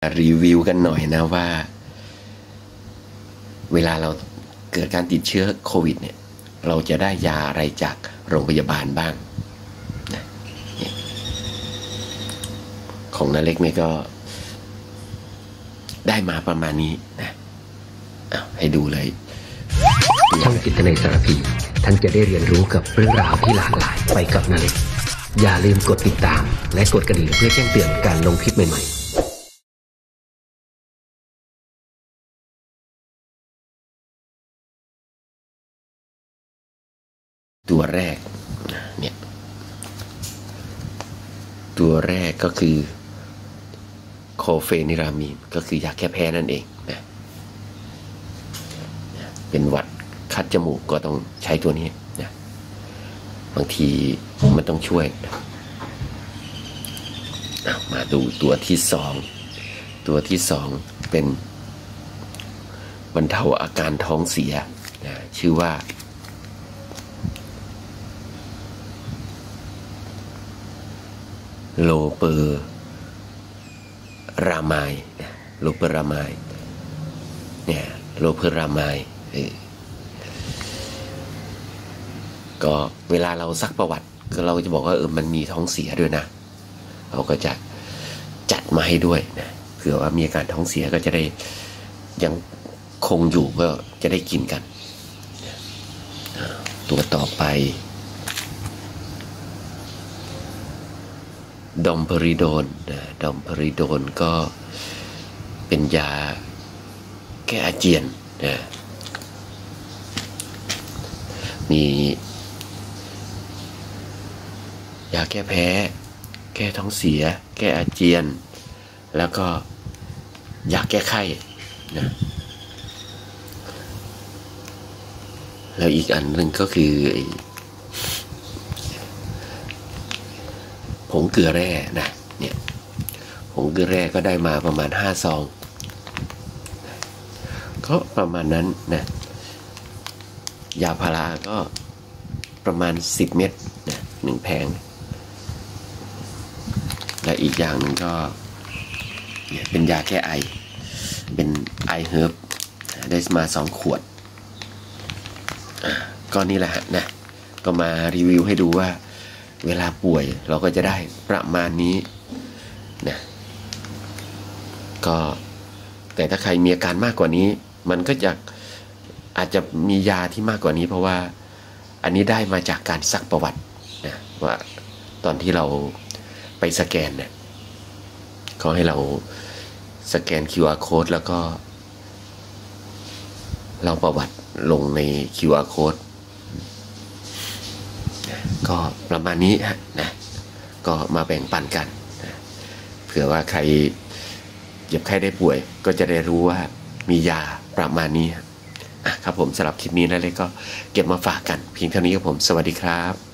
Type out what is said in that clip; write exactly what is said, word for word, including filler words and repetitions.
รีวิวกันหน่อยนะว่าเวลาเราเกิดการติดเชื้อโควิดเนี่ยเราจะได้ยาอะไรจากโรงพยาบาลบ้างนะของนาเล็กเนี่ยก็ได้มาประมาณนี้นะให้ดูเลยช่องจิตในสารพีท่านจะได้เรียนรู้กับเรื่องราวที่หลากหลายไปกับนาเล็กอย่าลืมกดติดตามและกดกระดิ่งเพื่อแจ้งเตือนการลงคลิปใหม่ๆตัวแรกเนี่ยตัวแรกก็คือโคเฟนิรามีนก็คือยาแก้แพ้นั่นเองนะเป็นหวัดคัดจมูกก็ต้องใช้ตัวนี้นะบางทีมันต้องช่วยนะมาดูตัวที่สองตัวที่สองเป็นบรรเทาอาการท้องเสียนะชื่อว่าโลเปอร์รามายโลเปอร์รามายเนี่ยโลเปอร์รามายก็เวลาเราซักประวัติก็เราจะบอกว่าเออมันมีท้องเสียด้วยนะเราก็จะจัดมาให้ด้วยนะเผื่อว่ามีอาการท้องเสียก็จะได้ยังคงอยู่ก็จะได้กินกันตัวต่อไปดอมเพริโดนนะดอมเพริโดนก็เป็นยาแก้อาเจียนนะมียาแก้แพ้แก้ท้องเสียแก้อาเจียนแล้วก็ยาแก้ไข้นะแล้วอีกอันหนึ่งก็คือผงเกลือแร่นะเนี่ยผงเกลือแร่ก็ได้มาประมาณห้าซองก็ประมาณนั้นนะยาพาราก็ประมาณสิบเม็ดนะหนึ่งแผงและอีกอย่างหนึ่งก็เนี่ยเป็นยาแก้ไอเป็นไอเฮิร์บได้มาสองขวดก็นี่แหละฮะนะก็มารีวิวให้ดูว่าเวลาป่วยเราก็จะได้ประมาณนี้นะก็แต่ถ้าใครมีอาการมากกว่านี้มันก็จะอาจจะมียาที่มากกว่านี้เพราะว่าอันนี้ได้มาจากการซักประวัตินะว่าตอนที่เราไปสแกนเนี่ยเขาให้เราสแกน คิว อาร์ code แล้วก็เราประวัติลงใน คิว อาร์ codeก็ประมาณนี้ฮะนะก็มาแบ่งปันกันนะเผื่อว่าใครเจ็บไข้ได้ป่วยก็จะได้รู้ว่ามียาประมาณนี้ครับผมสำหรับคลิปนี้นะเลยก็เก็บมาฝากกันเพียงเท่านี้ครับผมสวัสดีครับ